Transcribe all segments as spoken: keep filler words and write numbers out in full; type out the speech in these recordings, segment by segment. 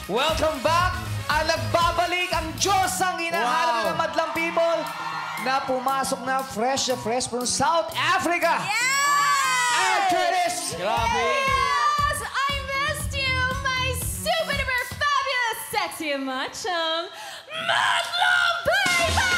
Welcome back! Ang nagbabalik ang Diyos ang hinahanap wow. ng madlang people na pumasok na fresh na fresh from South Africa. Yes! And Curtis! Grabe! Yes! I missed you, my super duper fabulous, sexy and macho madlang people!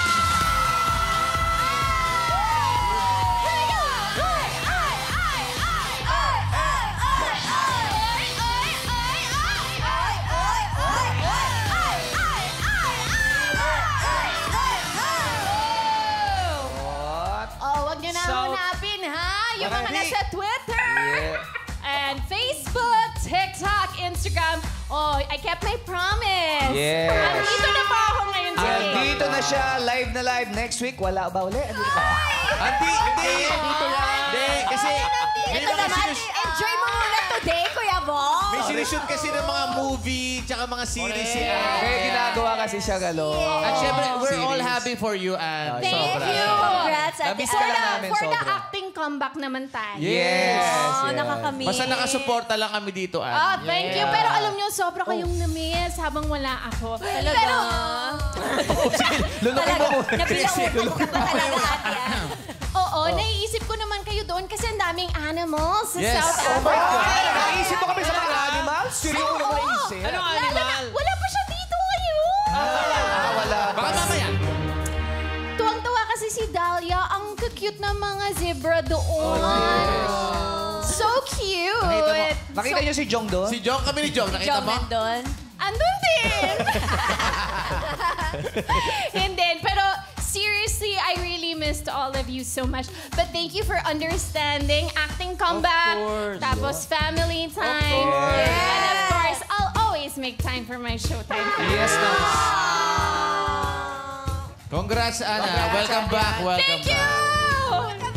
Yung mga nasa Twitter, yeah. and Facebook, TikTok, Instagram. Oh, I kept my promise. Yes. Andito na pa ako ngayon sa game. Andito na siya, live na live. Next week, wala ba uli? Andito ka. Andi, hindi. Dito lang. Hindi, kasi... Ito naman, enjoy mo muna today, Kuya Bong. May sinushoot kasi ng mga movie, tsaka mga series. Kaya ginagawa kasi siya galo. At syempre, we're all happy for you, and Thank you. Congrats. Namiss ka lang namin, For the sobra. acting comeback naman tayo. Yes. Oh, yes. nakakamiss. Basta nakasuporta lang kami dito, Ann. Ah, thank you. Pero alam niyo, sobra kayong namiss habang wala ako. Talaga? Pero, Lunukin mo muna. Nabilautan ko pa talaga, Ate. oo, naiisip ko naman kayo doon kasi ang daming animals sa Yes. South Oh my Africa. God! Naisip mo kami sa mga animals? Seryoso mo naisip? Anong Lalo na, animal? wala pa siya dito ngayon. Ah, wala. Baka mamaya. Tuwang-tuwa kasi si Dahlia, ang cute ng mga zebra doon. So cute. Nakita mo? Nakita niyo si Jong doon? Si Jong, kami ni Jong, nakita Jong mo? nandun. Andun din. Hindi, pero seriously, I really missed all of you so much. But thank you for understanding. Acting comeback. Of course. Tapos family time. Of course. And of course, I'll always make time for my Showtime family. Yes, naman. Congrats, Anna. Welcome back. Welcome Thank back. you!